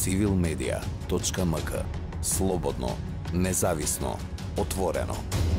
civilmedia.mk. Слободно, независно, отворено.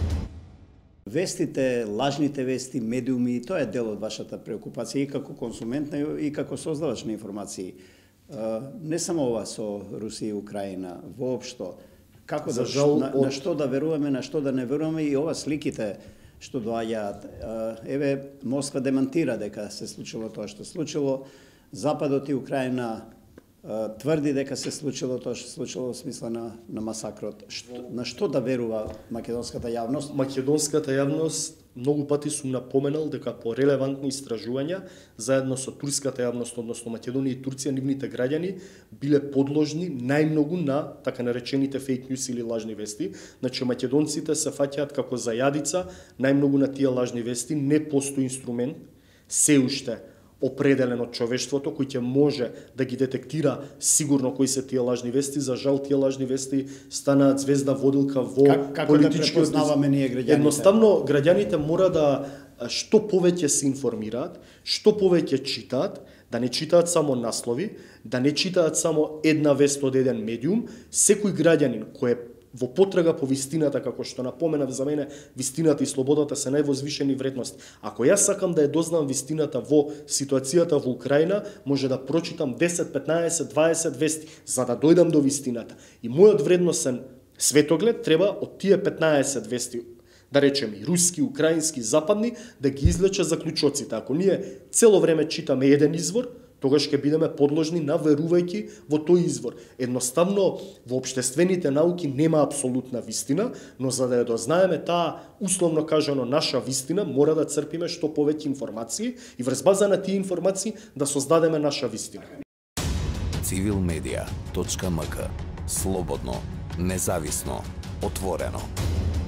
Вестите, лажните вести, медиуми, тоа е дел од вашата преокупација и како консумент и како создавач на информации. Не само ова со Русија и Украина, воопшто. Како да на што да веруваме, на што да не веруваме и ова сликите што доаѓаат. Еве Москва демантира дека се случило тоа што случило. Западот и Украина тврди дека се случило тоа што се случило во смисла на масакрот. На што да верува македонската јавност? Македонската јавност многу пати сум напоменал дека по релевантни истражувања заедно со турската јавност, односно Македонија и Турција, нивните граѓани биле подложни најмногу на така наречените фейк њуз или лажни вести. Значи македонците се фаќаат како зајадица најмногу на тие лажни вести. Не постои инструмент се уште определен од човештвото кој ќе може да ги детектира сигурно кои се тие лажни вести. За жал тие лажни вести станаат звезда водилка во како политички да препознаваме ние граѓаните? Едноставно граѓаните мора да што повеќе се информираат, што повеќе читаат, да не читаат само наслови, да не читаат само една вест од еден медиум. Секој граѓанин кој е во потрага по вистината, како што напоменав, за мене вистината и слободата се највозвишени вредности. Ако јас сакам да ја дознам вистината во ситуацијата во Украина, може да прочитам 10, 15, 20 вести за да дојдам до вистината. И мојот вредносен светоглед треба од тие 15 вести, да речеме и руски, украински, западни, да ги извлече заклучоците. Ако ние цело време читаме еден извор, тогаш ќе бидеме подложни на верувајќи во тој извор. Едноставно, во општествените науки нема апсолутна вистина, но за да ја дознаеме таа, условно кажано, наша вистина, мора да црпиме што повеќе информации и врз база на тие информации да создадеме наша вистина. civilmedia.mk. Слободно, независно, отворено.